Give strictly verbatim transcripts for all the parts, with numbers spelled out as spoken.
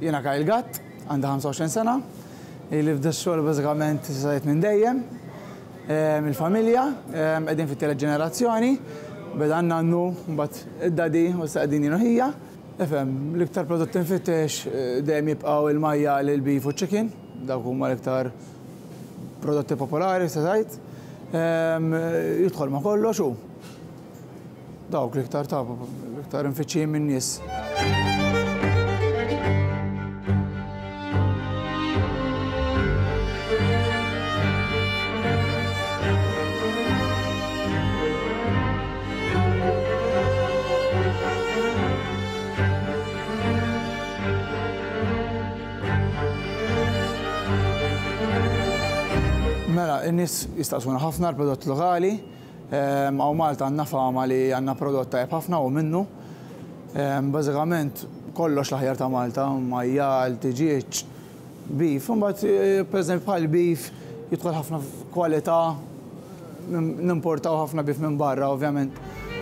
Jiena Kyle Gatt, għandi ħamsa u għoxrin sena, li f'da x-xogħol bażikament sajt minn dejjem, mill-familja, qegħdin fit-tielet ġenerazzjoni, beda nannu mbagħad id-dadi u s-saqdin jienu Efem, l-iktar prodotti nfittex dejjem jibqgħu il-majjal, il-beef u chicken, dawk huma l-iktar prodotti popolari sa sajt. Jidħol ma kollox u dawk l-iktar ta' l-iktar nfittxin minn nies. Mela, n-nies jistaqsuna ħafna l-prodotti lokali, għaw Malta għandna fama li għandna prodott tajjeb ħafna u minnu. Bażikament kollox l-aħjar ta' Malta, majjal, tiġieġ, beef, mbagħad pereżempju bħal beef jidħol ħafna kwalità, nimportaw ħafna beef minn barra, ovvjament.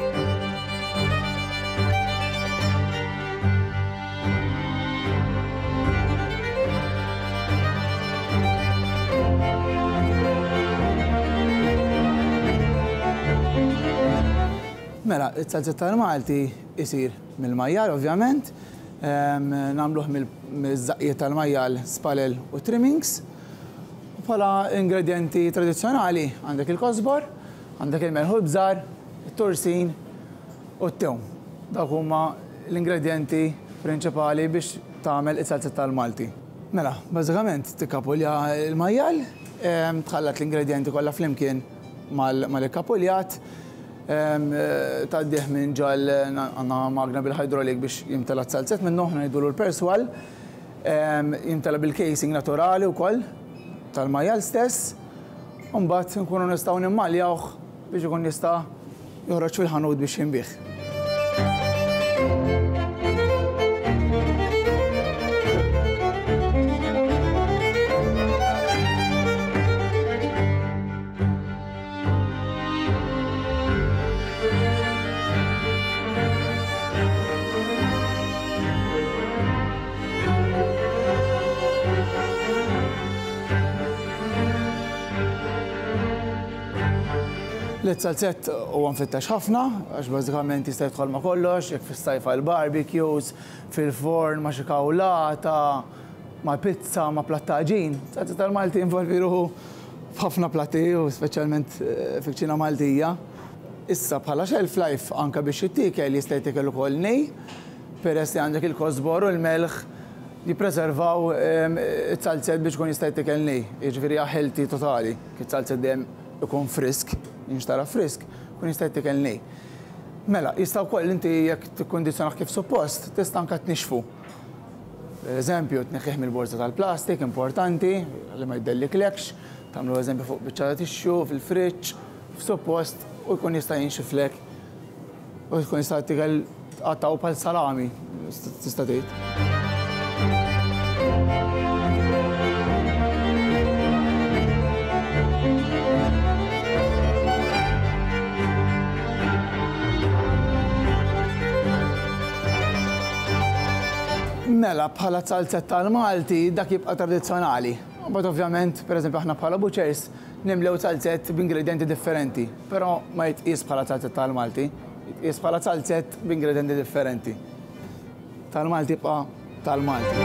Mela, il-salzet tal-Malti jisir mill-majjal, ovvjament, namluħ mill-żaqqiet tal-majjal, spalel u trimmings. U bħala ingredienti tradizzjonali għandek il-kosbor, għandek il-melħu bżar, il-tursin u t-tewm. Dawk huma l-ingredienti prinċipali biex tagħmel il-salzet tal-Malti. Mela, bażikament tikkapulja il-majjal, tħallat l-ingredienti kollha flimkien mal-ikkapuljat, taddih minn ġal għanna magna bil-hydraulik biex jimtela t-salzet minnu, ħna jidulu l-perswal, jimtela bil-casing naturali u koll tal-majjal stess, unbat nkunu nistaw nimmaljawh biex ikun jista' joħroġ fil-ħanud biex jinbih. L-salzett huwa mfittex ħafna, għax bażikament jista' jidħol ma' kollox, jekk fis-sajfa l-barbecues, fil-forn, ma' xi kawlata, ma' pizza, ma' plattaġin. Salzett tal-Malti involvi ruħu f'ħafna platti u speċjalment fil-ċina Maltija. Issa bħala shelf life anke biex jittikel jista' jittikel ukoll nej, peress li għandek il-kosbor u l-melħ jippreservaw it-salzett biex kun jista' jittikel nej, jiġifieri healthy totali, it-salzett dejjem ikun frisk, jinxtara frisk, kun jista' jittikel nej. Mela, jista' wkoll inti jekk tikkondizjonaħ kif suppost, tista' anke tnixfu. Per eżempju, tneħħih mill-borza tal-plastik, importanti, li ma jdelliklekx, tagħmlu eżempju fuq biċċata tixxu, fil-friġġ, f'suppost, u jkun jista' jinxiflek, u jkun jista' jittikel tqattaw bħal salami, tista' tgħid. Mela, bħala salzett tal-Malti, dak jibqa' tradizzjonali. But ovvjament, per eżempju, aħna bħala butchers nimlew salzett b'ingredienti differenti, però ma jitqies bħala salzett tal-Malti, jitqies bħala salzett b'ingredienti differenti. Tal-Malti jibqa' tal-Malti.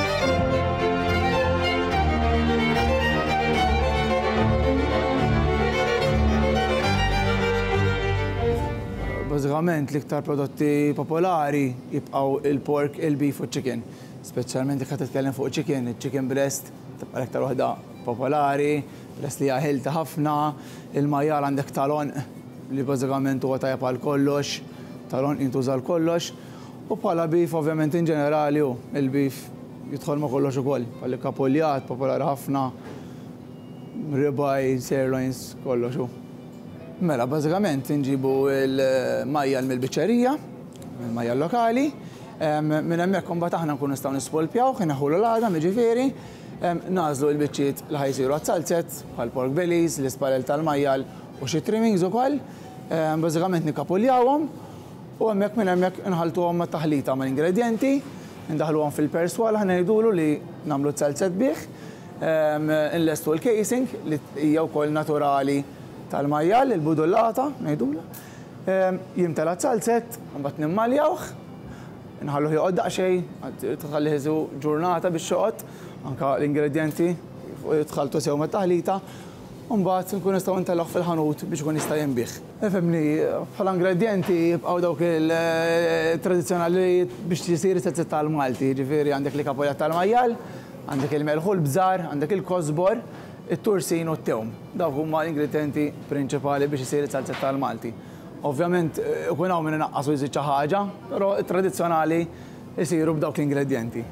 Bażikament l-iktar prodotti popolari jibqgħu il-pork, il-beef u chicken. Speċjalment jekk qed titkellem fuq chicken, il-chicken breast tibqa' l-iktar waħda popolari, breast li hija healthy ħafna, il-majjal għandek talon li bażikament huwa tajjeb għal kollox, talon jintuża għal kollox, u bħala beef ovvjament in ġenerali hu il-beef jidħol ma' kollox ukoll, bħal kapuljat popolari ħafna, ribeye, sirloins, kollox hu. Mela, bażikament inġibu il-majjal mill-biċċerija, mill-majjal lokali, minn hemmhekk imbagħad aħna nkunu nistgħu nispolpjaw, inaħħulu l-għadam, jiġifieri, nażlu l-biċċiet li ħajsiru għas-salzett, bħal pork bellies, l-ispalel tal-majjal u xi trimmings ukoll, bażikament nikkapuljawhom u hemmhekk minn hemmhekk inħaltuhom mat-taħlita mal-ingredjenti, Indaħluhom fil-perswal ħana ngħidulu li nagħmlu salzet bih, nlestu l-casing li hija wkoll naturali tal-majjal, il-budullata ngħidula. Jimtela salzet, mbagħad nimmaljawh, nħalluh joqgħod daqsxejn, tħallih ġurnata biex joqgħod, anke l-ingredjenti tħalltu sew mat-taħlita. Mbagħad nkun nistgħu ntellgħu fil-ħanut biex ikun jista' jinbih. Ifhimni, bħala ingredjenti jibqgħu dawk il-tradizzjonali biex isir is-salzett tal-Malti, jiġifieri għandek li kapoljat tal-majjal, għandek il-melħu l-bżar, għandek il-kosbor, it-tursin u t-tewm. Dawk huma l-ingredienti prinċipali biex isir is-salzett tal-Malti. Ovvjament ikun hawn min inaqqas u jżid xi ħaġa, però t-tradizzjonali jsiru b'dawk l-ingredienti.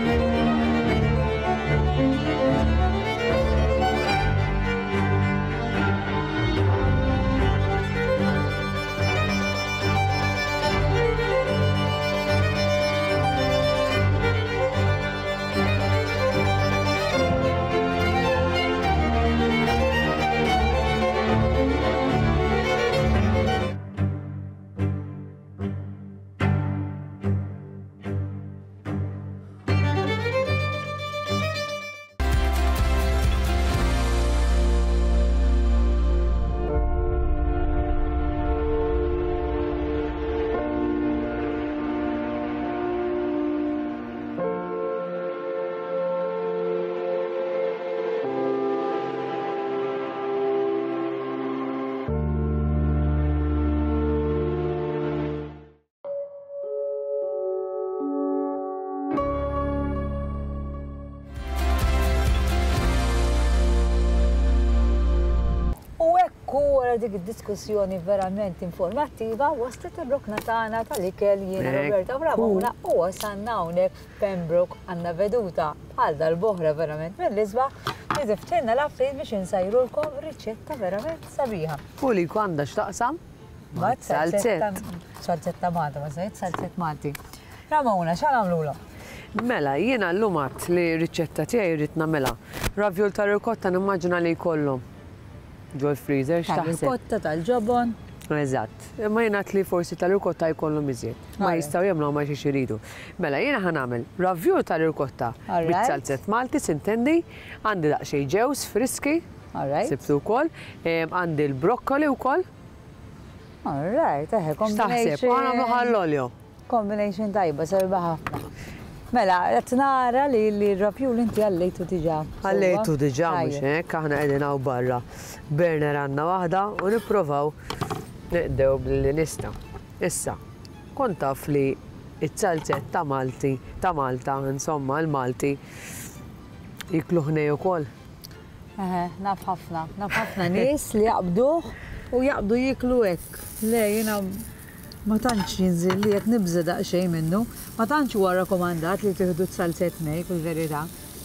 Wara dik id-diskussjoni verament informattiva waslet ir-rokna tagħna tal-ikel jiena Roberta Bramona u wasalna hawnhekk f'Pembroke għandna veduta bħal dal-boħra verament mill-isbaħ li tiftilna l-affarijiet biex insajrulkom riċetta verament sabiħa. U li għandha x'taqsam? Salzett. Salzett ta' Malta, ma sejt salzett Malti. Ramona, x'għamlulhom? Mela, jiena llumat li r-riċetta tiegħi rrid nagħmilha. Ravjol ta' ricotta nimmaġina li jkollhom ġol freezer x'taħseb. Tal-ricotta tal-ġobon. Eżatt. Imma jingħad li forsi tal-ricotta jkollhom iżjed. Ma jistgħu jagħmlu ma xi iridu. Mela jiena ħanagħmel ravjol tal-ricotta bit-salzett Malti sintendi, għandi daqsxejn ġews friski. Sibtu wkoll, għandi l-brokkoli wkoll. All right, eħe, combination. X'taħseb? Għana ħall-olio. Combination tajba, serba ħafna. Mela, qed nara li l-ravjol inti għallejtu diġà. Għallejtu diġà mhux hekk, aħna qegħdin hawn barra. Burner għandna waħda u nipprovaw neqdew billi nista'. Issa, kont taf li iċ-salzett ta' Malti, ta' Malta, insomma, l-Malti jiklu ħnej ukoll. Eħe, naf ħafna, naf ħafna nies li jaqbduh u jaqbdu jiklu hekk. Le, jiena ma tantx jinżil li qed nibża daqsxejn minnu, ma tantx huwa rakkomandat li tieħdu t-salzett ngħid fil-verità.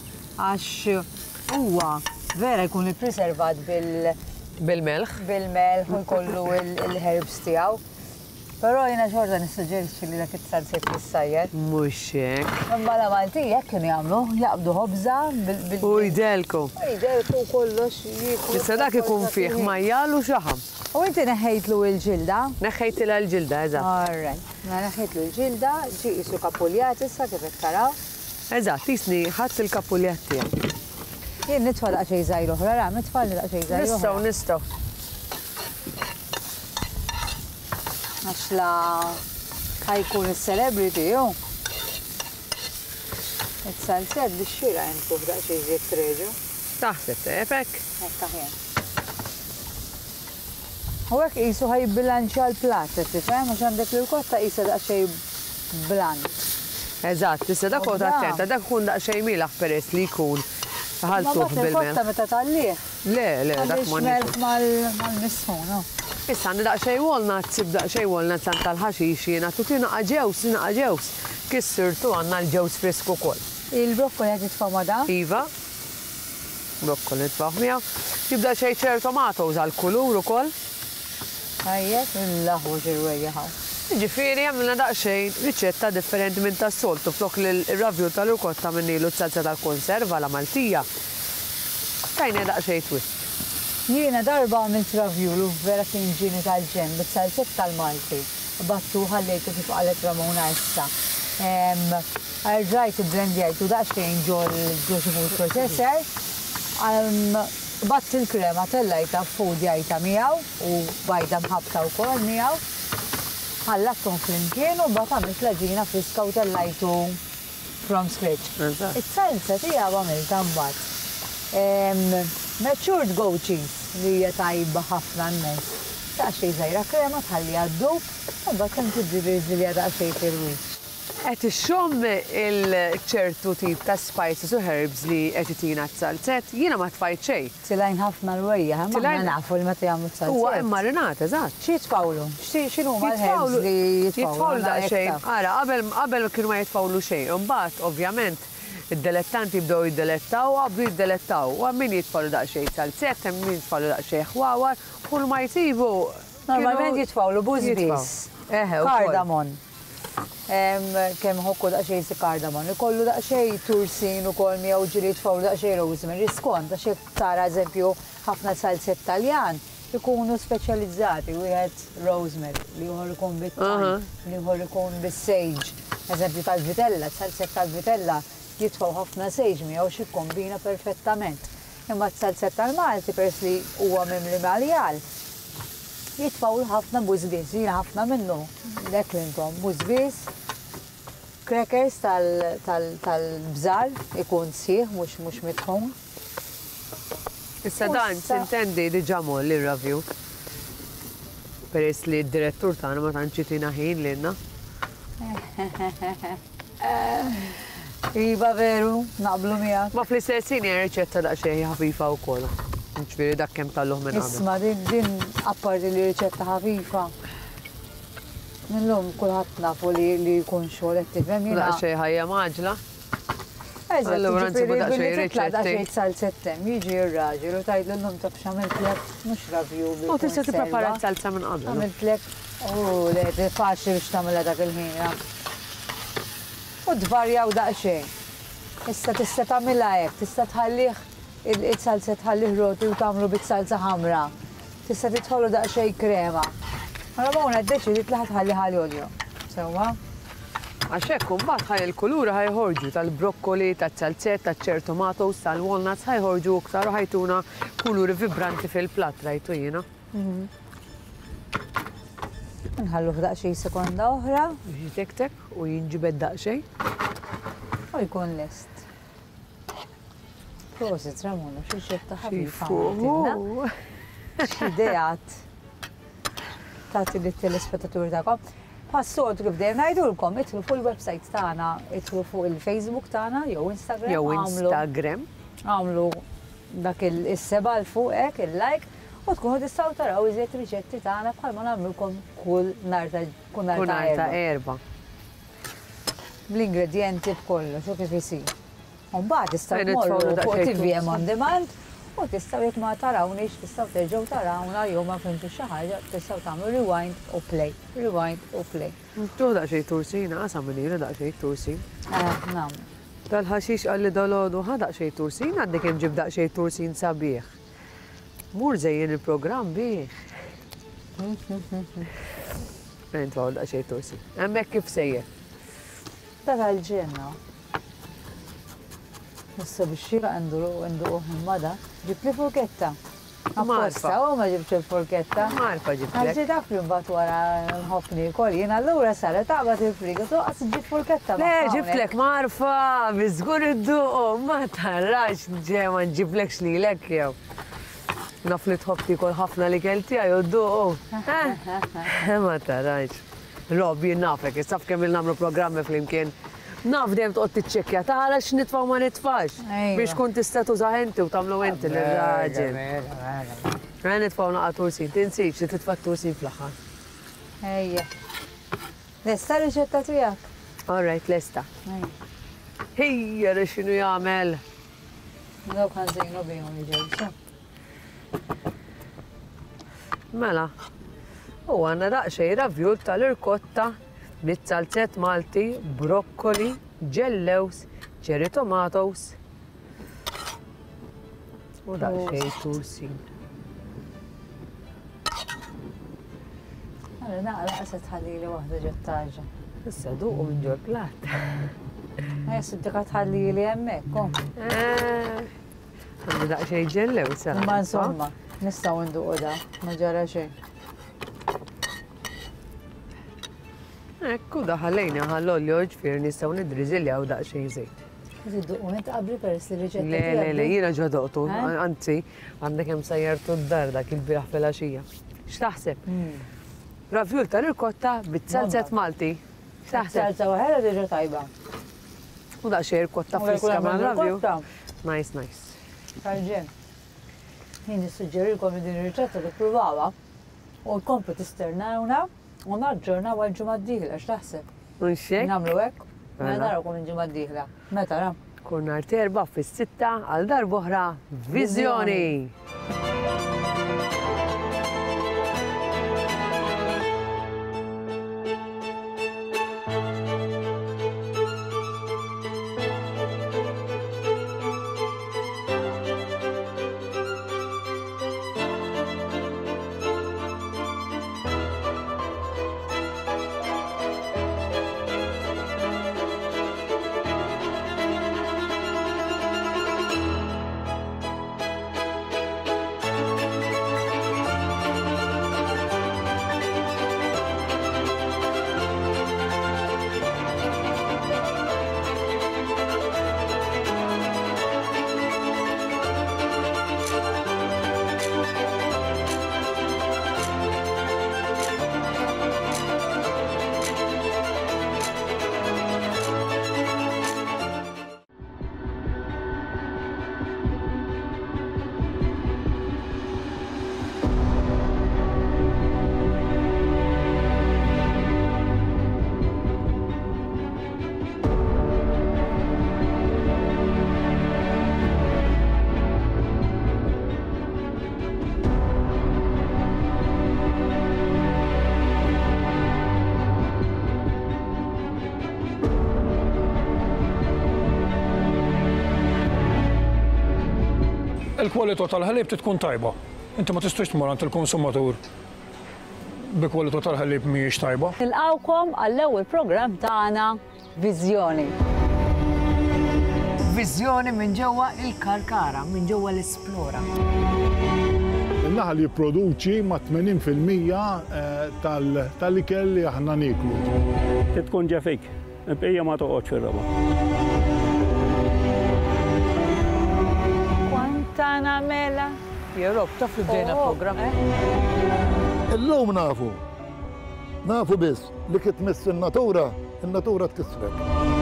Għax huwa vera jkun ippreservat bil bil-melħ. Bil-melħ u jkollu l-herbs tiegħu. Però jiena xorta nissuġġerixxi li dak it-salzett jissajjed. Mhux hekk. Imma la Malti hekk kienu jagħmlu, jaqbdu ħobża bil U jdelku. Jdelku kollox jieklu. Issa dak ikun fih majjal u xaħam. U inti neħejtlu l-ġilda? Neħejtila l-ġilda, eżatt. All right. Ma neħejtlu l-ġilda, ġi jisu kapuljat issa kif taraw. Eżatt, jisni ħadd il-kapuljat tiegħek. Jien nitfa' daqsxejn żgħir oħra, ra, nitfa' daqsxejn żgħir oħra. Nistgħu, nistgħu. Għax la ħajkun is-celebrity jew. It-salzett bix-xira jintuh daqsxejn żied treġu. Taħseb hekk? Hekk taħjen. U hekk qisu ħajbilanċja l-platt, qed tifhem għax għandek il-ricotta qisha daqsxejn blant. Eżatt, issa dak kont attenta, dak ikun daqsxejn mielaħ peress li jkun ħaltuh bil-melħ. Ma meta tallih. Le, le, dak ma nix. mal-misħun. Issa għandi daqsxejn walnut, sib daqsxejn walnut sant tal-ħaxix jiena tuti naqa' ġews, naqa' ġews. Kissirtu għandna l-ġews fresku wkoll. Il-brokkoli qed jitfa' ma' dan? Iva. Brokkoli tfaħ miegħu. Tibda xejn ċer tomatoes għall-kulur ukoll. Tajjeb, il-laħu ġirwejjaħaw. Ġifieri għamilna daqsxejn riċetta differenti minn tas-soltu flok il-ravjol tal-ricotta minnilu t-salza tal-konserva la Maltija. Tajna daqsxejn twist. Jiena darba għamilt ravjol u vera kien ġini tal-ġen bit-salzett tal-Malti. Battu ħallejtu kif qalet Ramona issa. Rġajt il-blendjajtu daqxejn ġo l-food processor, batt il-krema tellajta f'fudjajta miegħu u bajda mħabta wkoll miegħu. Ħallatthom flimkien u mbagħad għamilt laġina friska u tellajtu from scratch. Is-salsa tiegħu għamilta mbagħad. Matured goat cheese li hija tajba ħafna n-nies. Daqsxejn żgħira krema tħalli għad-dub u mbagħad kemm tiddiviżi li daqsxejn fil-wiċċ. Qed ixxomm il-ċertu tip ta' spices u herbs li qed itina t-salzett, jiena ma tfajt xejn. Tilajn ħafna l-wejja, ma nafu li meta jagħmlu t-salzett. Huwa immarinat, eżatt. Xi jitfawlu? X'inhu l-herbs li jitfawlu? Jitfawlu daqsxejn. Ara, qabel kienu ma jitfawlu xejn. Imbagħad ovvjament id-delettanti jibdew jiddelettaw, qablu jiddelettaw. U min jitfawlu daqsxejn salzett, hemm min jitfawlu daqsxejn ħwawar, kull ma jsibu. Normalment jitfawlu bużbiż. Kardamon. Kemm ħokku daqsxejn si kardamon, ikollu daqsxejn tursin ukoll miegħu ġieli jitfgħu daqsxejn rosemary. Skont għax jekk tara eżempju ħafna salzett Taljan ikunu speċjalizzati, wieħed rosemary, li ieħor ikun bit-thyme, li ieħor ikun bis-sage. Eżempju tal-vitella, salzett tal-vitella jitfgħu ħafna sage miegħu xi jikkombina perfettament. Imma s-salzett tal-Malti peress li huwa mimli mal-jal jitfgħu ħafna bużbiż, jiena ħafna minnu l-eklintom bużbiż, crackers tal-bżar ikun sieħ mhux mhux mitħum. Issa dan tintendi diġà moll ir-review. Peress li d-direttur tagħna ma tantx itina ħin lilna. Iva veru, naqblu miegħek. Ma fl-istess hija riċetta daqsxejn ħafifa wkoll. Ġifieri dak kemm talluh minn qabel. Isma' din apparti li riċetta ħafifa. Millum kulħadd nafu li jkun xogħol qed tifhem jiena. Daqsxejn ħajja maġla. Allura nsibu daqsxejn riċetta. Daqsxejn salsettem, jiġi r-raġel u tgħidlu llum taf x'għamiltlek mhux review bil. U tista' tipprepara s-salsa minn qabel. Għamiltlek, u le faċli biex tagħmilha dak il-ħin. U tvarjaw daqsxejn. Issa tista' tagħmilha hekk, tista' tħallih il-salsa tħallih roti u tagħmlu bit-salsa ħamra. Tista' tidħolu daqsxejn krema. Mela mawna ddeċidiet li ħatħalli ħali olju. Sewwa? Għax hekk imbagħad ħaj il-kulura ħajħorġu tal-brokkoli, taċ-ċalzett, taċ-ċertomatoes, tal-walnuts ħajħorġu iktar u ħajtuna kuluri vibranti fil-platt rajtu jiena. Nħalluh daqsxejn sekonda oħra. Tek u jinġibed daqsxejn. U jkun lest. Prosit, Ramona, xi xetta ħafifa. X'idejat tagħti lit-telespettatur tagħkom. Passoltu kif dejjem ngħidulkom, idħlu fuq il-website tagħna, idħlu fuq il-Facebook tagħna jew Instagram. Jew Instagram. Għamlu dak is-seba' l fuq hekk il-like u tkunu tistgħu taraw iżjed riċetti tagħna bħalma nagħmlukom kull nhar ta' erba'. Bl-ingredjenti b'kollox u kif isir. Mbagħad tistgħu tmorru fuq T V M on demand u tistgħu jekk ma tarawniex tistgħu terġgħu tarawna jew ma fimtu xi ħaġa tistgħu tagħmlu rewind u play, rewind u play. Tu daqsxejn tursin, qasam minniera daqsxejn tursin. Eh, nagħmlu. Tal-ħaxix qalli dalodu ħa daqsxejn tursin, għandek hemm ġib daqsxejn tursin sabiħ. Mur żejjin il-programm bih. Entwa daqsxejn tursin. Hemmhekk kif sejjer. Ta' tal-ġenna. Issa biex xira għandu mada, ġib li furketta. Apposta, u ma ġibx il-furketta. Marfa ġiblek. Għalġi dak li mbat wara nħoffni kol, jena allura sara taqbat il-frigo, toqqas ġib furketta. Le, ġiblek Marfa, bizgur id-duqo, ma tarrax ġema ġiblek xlilek jew. Naf li tħoffti kol ħafna li kelti għaj u-duqo. Ma tarrax. Robi, nafek, saf kemm il-namlu programmi fl-imkien. Naf dejjem toqgħod tiċċekkja tara x'nitfgħu ma nitfax. Biex tkun tista' tuża enti u tagħmlu enti l-raġel. Għan nitfgħu naqa' tursin, tinsiex li titfa' tursin fl-aħħar. Ejja. Lesta riċetta tiegħek? All right, lesta. Hija li x'inhu jagħmel. Dawk ħanżejnu bihom il-ġewsa. Mela. U għandna daqsxejn ravjul tal-irkotta bit-salzett Malti, brokkoli, ġellews, cherry tomatoes. U daqsxejn tursin. Għalli naqra qasat ħallili waħda ġettaġa. Issa duqu minn ġol plat. Ma jessibti ħalli li hemmhekk, kom. Għandi daqsxejn ġellew issa. Ma insomma, nistgħu nduqu da, ma ġara xejn. Ekku daħallejna ħall-olju ġifieri nistgħu nidriżiljaw daqsxejn żejt. Tidduqu inti qabli peress li riċetta. Le, le, le, jiena ġa doqtu, anzi, għandek hemm sajjartu d-dar dak il-biraħ filgħaxija. X'taħseb? Ravjul tal-irkotta bit-salzet Malti. X'taħseb? Salza waħera diġà tajba. U daqsxejn irkotta friska ma' ravjul. Nice, nice. Ħarġen. Jien nissuġġerilkom din ir-riċetta tippruvawa u tkomplu tisternawna u naġġornaw għal-ġimgħa d-dieħla x'taħseb? Unxek? Nagħmlu hekk? Mela narawkom il-ġimgħa d-dieħla. Meta ra? Kun nhar terba' fis-sitta għal darb'oħra Viżjoni. Il-kwalità tal-ħalib tkun tajba. Inti ma tistax tmur għand il-konsumatur bi kwalità tal-ħalib mhijiex tajba. Nilqawkom għall-ewwel programm tagħna Viżjoni. Viżjoni minn ġewwa il-Karkara, minn ġewwa l-Esplora. Il-naħal jipproduċi ma' tmenin fil-mija tal-ikel li aħna niklu. Tkun ġefik, bqija ma toqgħodx fir-raba. Tana mela. Jerob, taf li bdejna programm. Illum nafu. Nafu biss li kif tmiss in-natura, in-natura tkisrek.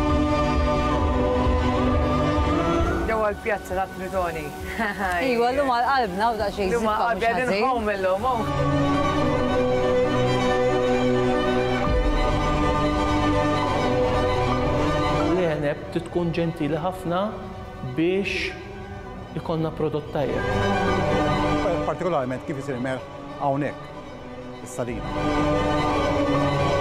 Ġewwa l-pjazza ta' Tritoni. Iwa llum għal-qalbna u daqsxejn Llum għal-qalbna inħom illum. L-ħeneb tkun ġentili ħafna biex ikonna prodott tajjeb. Partikolarment kif isir mer hawnhekk is-salina.